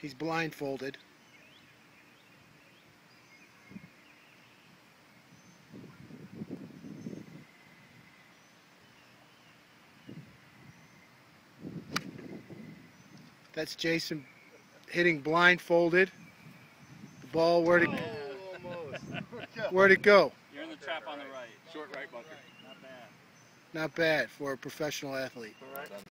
He's blindfolded. That's Jason hitting blindfolded. The ball, where'd it go? You're in the trap on the right. Short right bunker. Not bad. Not bad for a professional athlete.